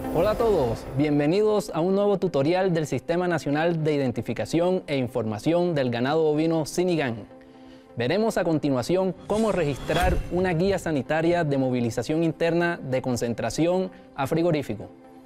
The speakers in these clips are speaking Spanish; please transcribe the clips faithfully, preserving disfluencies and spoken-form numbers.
Hola a todos, bienvenidos a un nuevo tutorial del Sistema Nacional de Identificación e Información del Ganado Bovino SINIGAN. Veremos a continuación cómo registrar una guía sanitaria de movilización interna de concentración a frigorífico.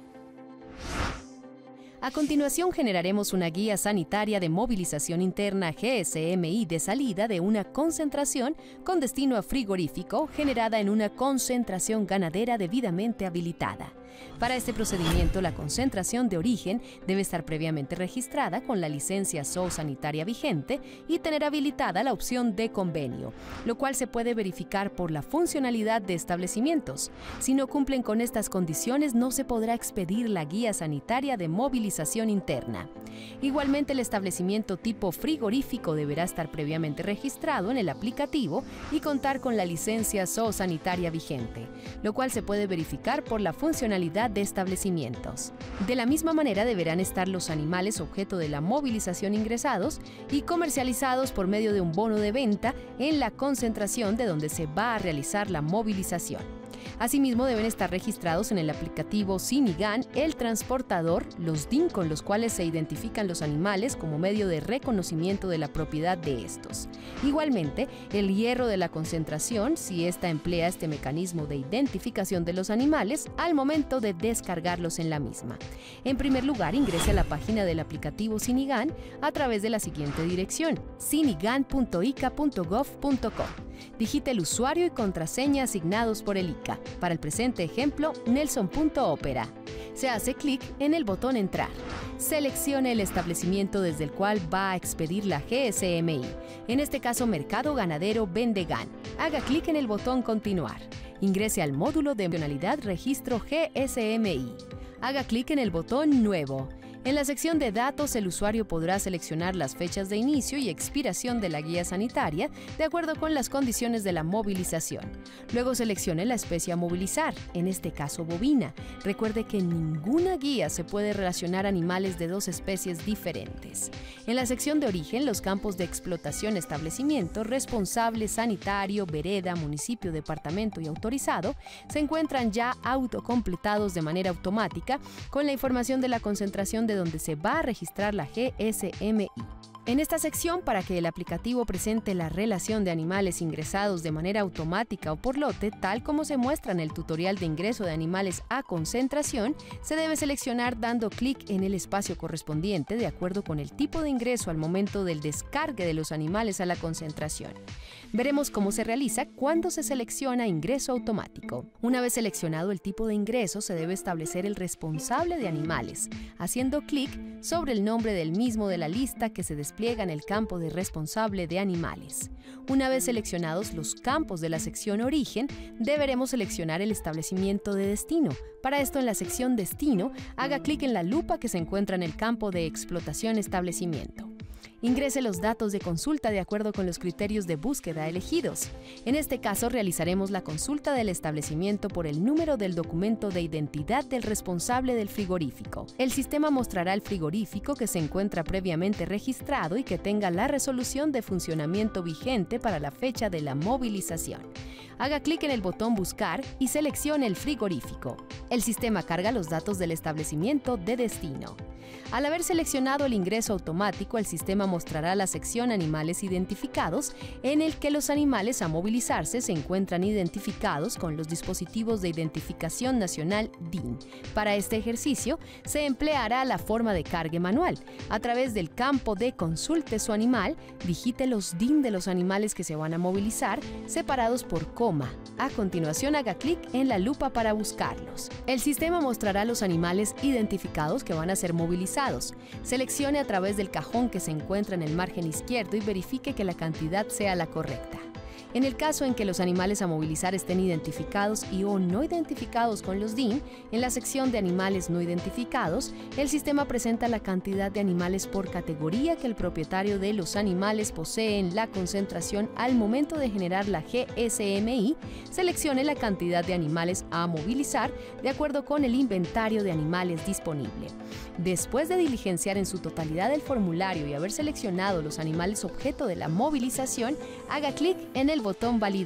A continuación generaremos una guía sanitaria de movilización interna G S M I de salida de una concentración con destino a frigorífico generada en una concentración ganadera debidamente habilitada. Para este procedimiento, la concentración de origen debe estar previamente registrada con la licencia zoosanitaria vigente y tener habilitada la opción de convenio, lo cual se puede verificar por la funcionalidad de establecimientos. Si no cumplen con estas condiciones, no se podrá expedir la guía sanitaria de movilización interna. Igualmente, el establecimiento tipo frigorífico deberá estar previamente registrado en el aplicativo y contar con la licencia zoosanitaria vigente, lo cual se puede verificar por la funcionalidad de establecimientos. De la misma manera deberán estar los animales objeto de la movilización ingresados y comercializados por medio de un bono de venta en la concentración de donde se va a realizar la movilización. Asimismo, deben estar registrados en el aplicativo SINIGAN el transportador, los D I N con los cuales se identifican los animales como medio de reconocimiento de la propiedad de estos. Igualmente, el hierro de la concentración, si ésta emplea este mecanismo de identificación de los animales al momento de descargarlos en la misma. En primer lugar, ingrese a la página del aplicativo SINIGAN a través de la siguiente dirección: sinigan punto i c a punto gov punto co. Digite el usuario y contraseña asignados por el I C A. Para el presente ejemplo, nelson punto opera. Se hace clic en el botón Entrar. Seleccione el establecimiento desde el cual va a expedir la G S M I, en este caso Mercado Ganadero Vendegan. Haga clic en el botón Continuar. Ingrese al módulo de funcionalidad Registro G S M I. Haga clic en el botón Nuevo. En la sección de datos, el usuario podrá seleccionar las fechas de inicio y expiración de la guía sanitaria de acuerdo con las condiciones de la movilización. Luego seleccione la especie a movilizar, en este caso bovina. Recuerde que en ninguna guía se puede relacionar animales de dos especies diferentes. En la sección de origen, los campos de explotación, establecimiento, responsable, sanitario, vereda, municipio, departamento y autorizado se encuentran ya autocompletados de manera automática con la información de la concentración de donde se va a registrar la G S M I. En esta sección, para que el aplicativo presente la relación de animales ingresados de manera automática o por lote, tal como se muestra en el tutorial de ingreso de animales a concentración, se debe seleccionar dando clic en el espacio correspondiente de acuerdo con el tipo de ingreso al momento del descargue de los animales a la concentración. Veremos cómo se realiza cuando se selecciona ingreso automático. Una vez seleccionado el tipo de ingreso, se debe establecer el responsable de animales, haciendo clic sobre el nombre del mismo de la lista que se despliega en el campo de responsable de animales. Una vez seleccionados los campos de la sección origen, deberemos seleccionar el establecimiento de destino. Para esto, en la sección Destino, haga clic en la lupa que se encuentra en el campo de explotación establecimiento. Ingrese los datos de consulta de acuerdo con los criterios de búsqueda elegidos. En este caso, realizaremos la consulta del establecimiento por el número del documento de identidad del responsable del frigorífico. El sistema mostrará el frigorífico que se encuentra previamente registrado y que tenga la resolución de funcionamiento vigente para la fecha de la movilización. Haga clic en el botón Buscar y seleccione el frigorífico. El sistema carga los datos del establecimiento de destino. Al haber seleccionado el ingreso automático, el sistema mostrará la sección Animales identificados, en el que los animales a movilizarse se encuentran identificados con los dispositivos de identificación nacional D I N. Para este ejercicio, se empleará la forma de cargue manual. A través del campo de Consulte su animal, digite los D I N de los animales que se van a movilizar, separados por coma. A continuación, haga clic en la lupa para buscarlos. El sistema mostrará los animales identificados que van a ser movilizados. Seleccione a través del cajón que se encuentra en el margen izquierdo y verifique que la cantidad sea la correcta. En el caso en que los animales a movilizar estén identificados y o no identificados con los D I N, en la sección de animales no identificados, el sistema presenta la cantidad de animales por categoría que el propietario de los animales posee en la concentración al momento de generar la G S M I. Seleccione la cantidad de animales a movilizar de acuerdo con el inventario de animales disponible. Después de diligenciar en su totalidad el formulario y haber seleccionado los animales objeto de la movilización, haga clic en el botón Validar.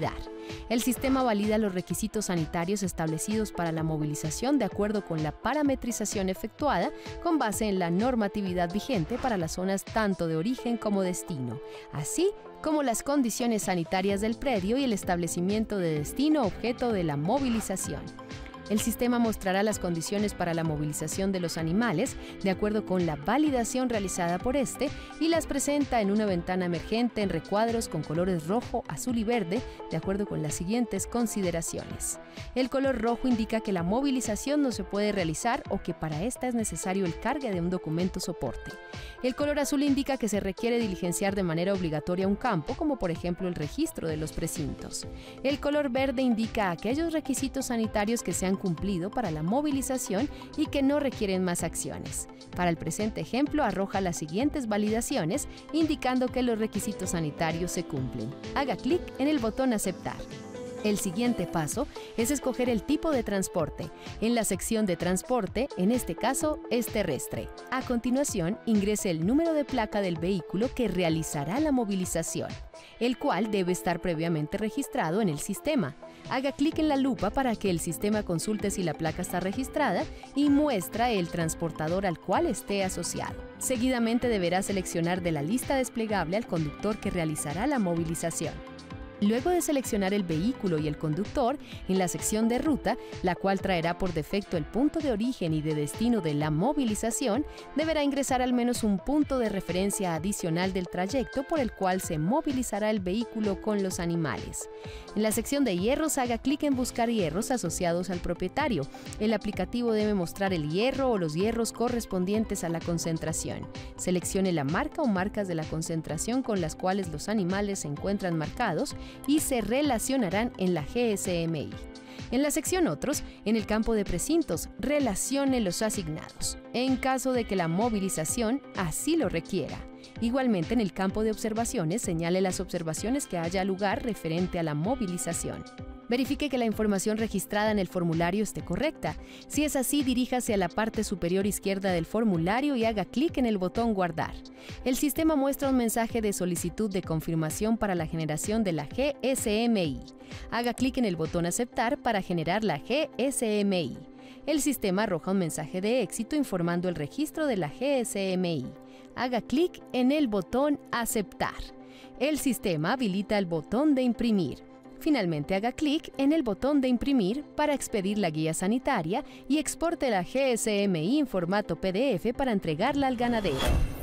El sistema valida los requisitos sanitarios establecidos para la movilización de acuerdo con la parametrización efectuada con base en la normatividad vigente para las zonas tanto de origen como destino, así como las condiciones sanitarias del predio y el establecimiento de destino objeto de la movilización. El sistema mostrará las condiciones para la movilización de los animales de acuerdo con la validación realizada por este y las presenta en una ventana emergente en recuadros con colores rojo, azul y verde de acuerdo con las siguientes consideraciones. El color rojo indica que la movilización no se puede realizar o que para esta es necesario el cargue de un documento soporte. El color azul indica que se requiere diligenciar de manera obligatoria un campo, como por ejemplo el registro de los precintos. El color verde indica aquellos requisitos sanitarios que se han cumplido para la movilización y que no requieren más acciones. Para el presente ejemplo arroja las siguientes validaciones, indicando que los requisitos sanitarios se cumplen. Haga clic en el botón Aceptar. El siguiente paso es escoger el tipo de transporte. En la sección de transporte, en este caso, es terrestre. A continuación, ingrese el número de placa del vehículo que realizará la movilización, el cual debe estar previamente registrado en el sistema. Haga clic en la lupa para que el sistema consulte si la placa está registrada y muestra el transportador al cual esté asociado. Seguidamente deberá seleccionar de la lista desplegable al conductor que realizará la movilización. Luego de seleccionar el vehículo y el conductor, en la sección de ruta, la cual traerá por defecto el punto de origen y de destino de la movilización, deberá ingresar al menos un punto de referencia adicional del trayecto por el cual se movilizará el vehículo con los animales. En la sección de hierros, haga clic en Buscar hierros asociados al propietario. El aplicativo debe mostrar el hierro o los hierros correspondientes a la concentración. Seleccione la marca o marcas de la concentración con las cuales los animales se encuentran marcados y se relacionarán en la G S M I. En la sección Otros, en el campo de precintos, relacione los asignados, en caso de que la movilización así lo requiera. Igualmente, en el campo de observaciones, señale las observaciones que haya lugar referente a la movilización. Verifique que la información registrada en el formulario esté correcta. Si es así, diríjase a la parte superior izquierda del formulario y haga clic en el botón Guardar. El sistema muestra un mensaje de solicitud de confirmación para la generación de la G S M I. Haga clic en el botón Aceptar para generar la G S M I. El sistema arroja un mensaje de éxito informando el registro de la G S M I. Haga clic en el botón Aceptar. El sistema habilita el botón de Imprimir. Finalmente, haga clic en el botón de Imprimir para expedir la guía sanitaria y exporte la G S M I en formato P D F para entregarla al ganadero.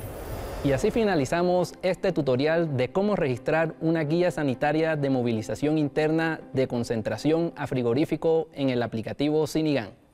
Y así finalizamos este tutorial de cómo registrar una guía sanitaria de movilización interna de concentración a frigorífico en el aplicativo Cinigan.